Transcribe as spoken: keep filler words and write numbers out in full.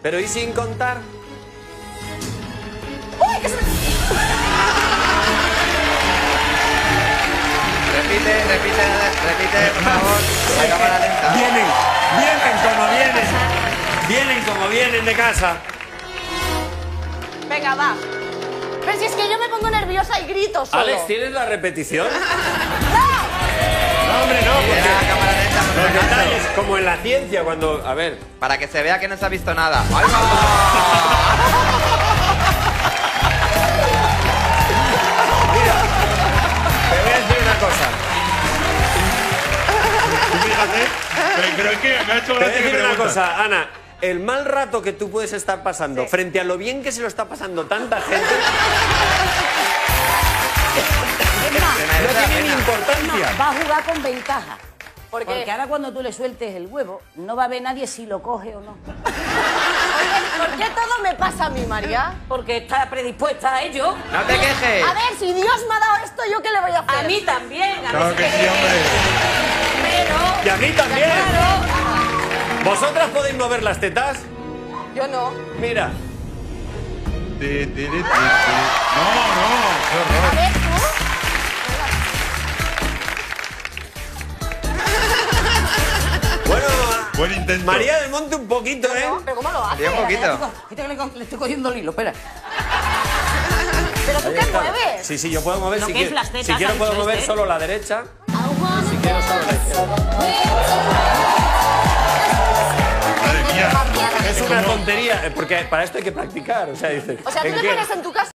Pero ¿y sin contar? ¡Uy, que se me... Repite, repite, repite, por favor. La cámara lenta. Vienen, vienen como vienen. Vienen como vienen de casa. Venga, va. Pero si es que yo me pongo nerviosa y grito solo. Alex, ¿tienes la repetición? ¡No! No, hombre, no, porque La cámara lenta, por los si acaso. detalles, como en la ciencia, cuando... A ver... Para que se vea que no se ha visto nada. ¡Ahí va! Mira, te voy a decir una cosa. Fíjate, pero, pero es que me ha hecho Te voy a gracia que decir una preguntas. cosa, Ana. El mal rato que tú puedes estar pasando Sí. frente a lo bien que se lo está pasando tanta gente Es más, Se merece no la tiene ni pena. importancia. Va a jugar con ventaja. ¿por Porque qué? ahora cuando tú le sueltes el huevo, no va a ver nadie si lo coge o no. Oye, ¿por qué todo me pasa a mí, María? Porque está predispuesta a ello. ¡No te quejes! A ver, si Dios me ha dado esto, ¿yo qué le voy a hacer? A mí también. A Claro mí que sí, hombre. Pero... Y a mí también. Claro. ¿Vosotras podéis mover las tetas? Yo no. Mira. Ti, ti, ti, ti, ti. No, no, qué horror. A ver, tú. Bueno, Buen intento. María del Monte un poquito, ¿eh? No, ¿pero cómo lo haces? Sí, un poquito. Fíjate que le, co- le estoy cogiendo el hilo, espera. ¿Pero tú Ahí qué está. mueves? Sí, sí, yo puedo mover Lo si que es quiero. las tetas, Si quiero ha puedo dicho mover este. solo la derecha. Si quiero solo la izquierda. Madre mía. Es una tontería, eh, porque para esto hay que practicar. O sea, dices. O sea, tú ¿en te qué? pones en tu casa